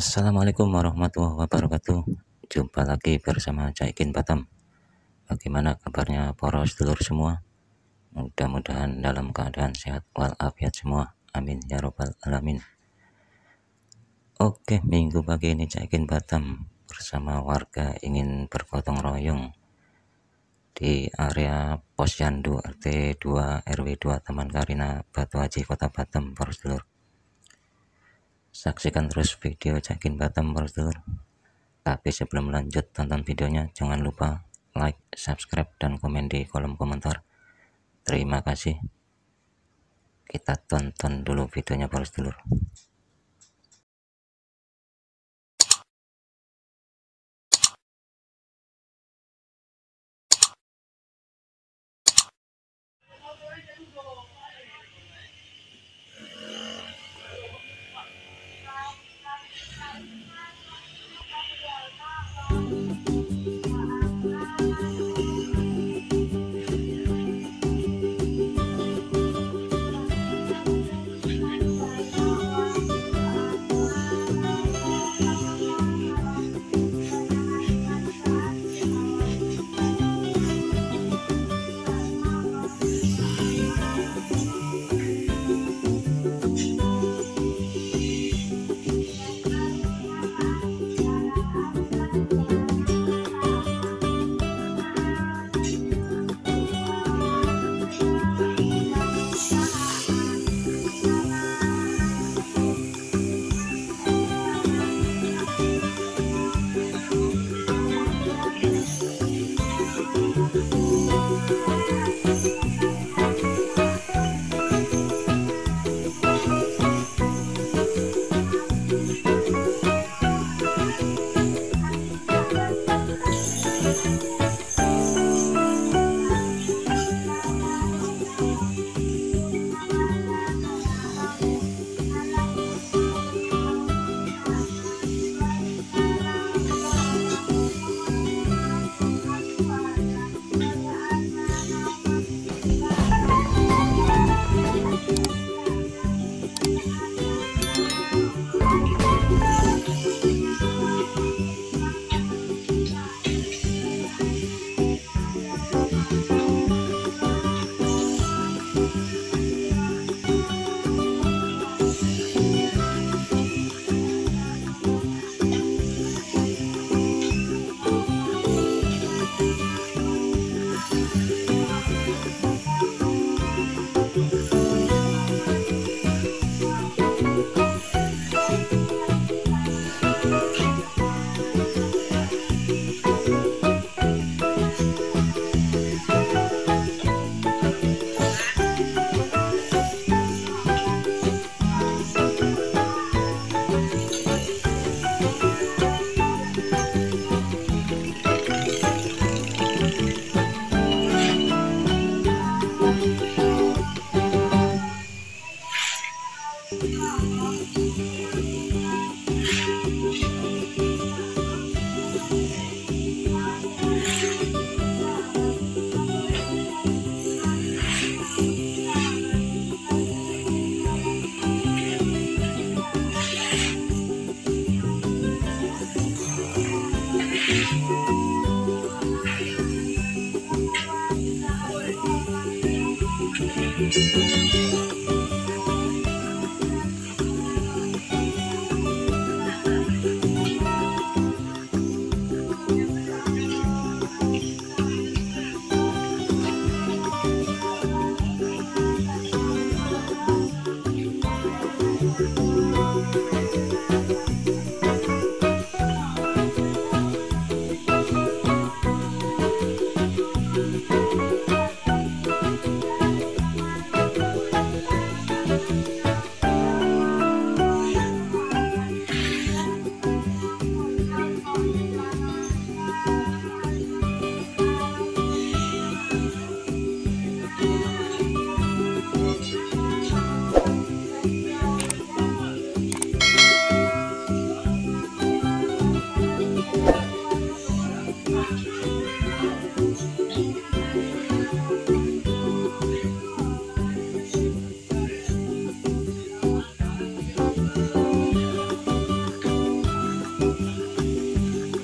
Assalamualaikum warahmatullahi wabarakatuh. Jumpa lagi bersama Caikin Batam. Bagaimana kabarnya para sedulur semua? Mudah-mudahan dalam keadaan sehat walafiat semua. Amin ya robbal alamin. Oke, minggu pagi ini Caikin Batam bersama warga ingin bergotong royong di area Posyandu RT 2 RW 2 Taman Karina Batu Haji Kota Batam, para sedulur. Saksikan terus video Caikin Batam, para sedulur. Tapi sebelum lanjut tonton videonya, jangan lupa like, subscribe, dan komen di kolom komentar. Terima kasih. Kita tonton dulu videonya, para sedulur.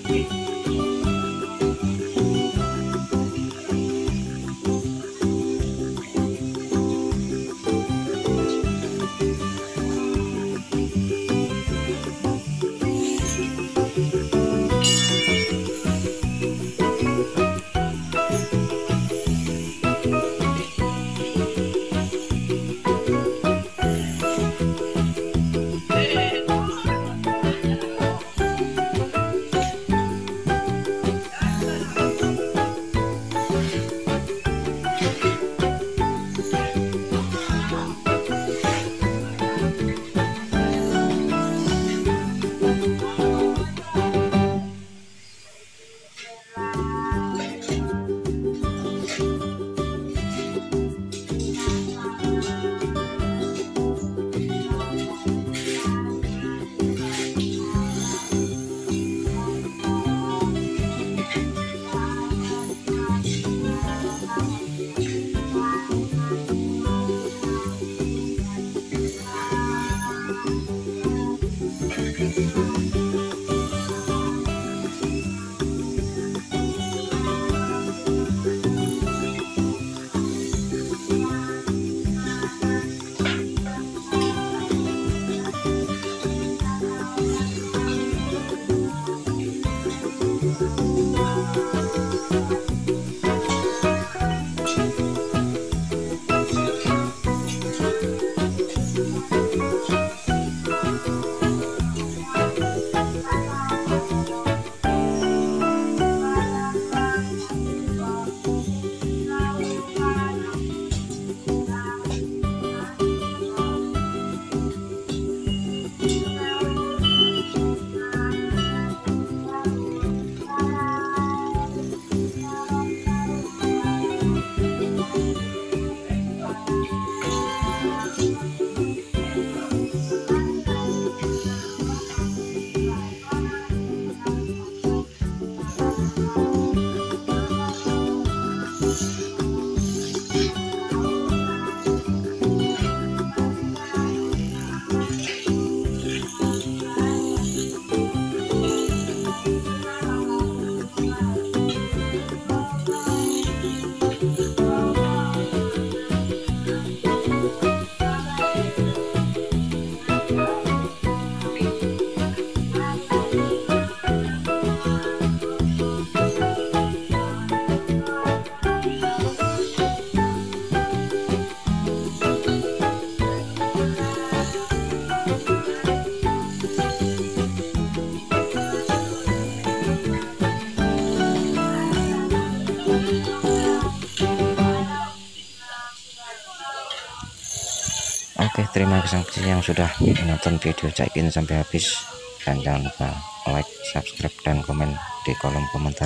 Oke, terima kasih yang sudah menonton video check-in sampai habis, dan jangan lupa like, subscribe, dan komen di kolom komentar,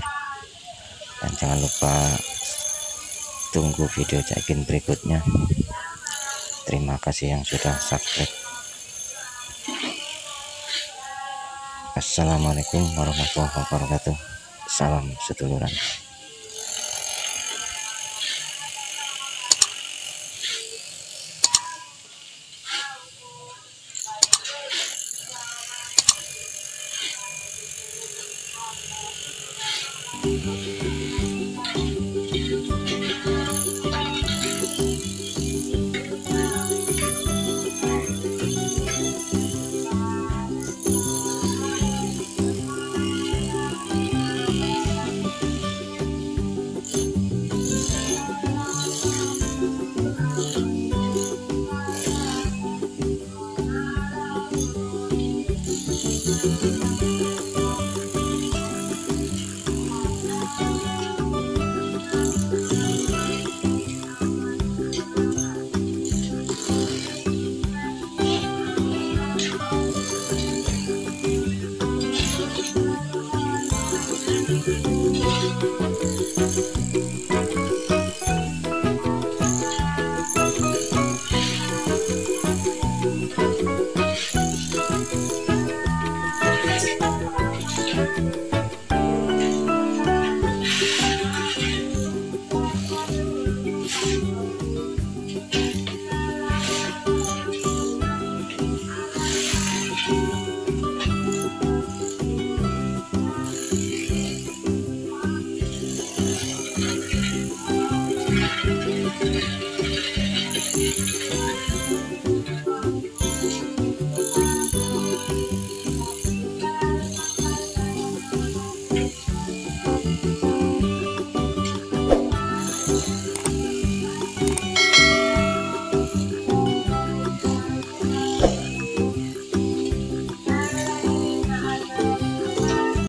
dan jangan lupa tunggu video check-in berikutnya. Terima kasih yang sudah subscribe. Assalamualaikum warahmatullahi wabarakatuh. Salam seduluran.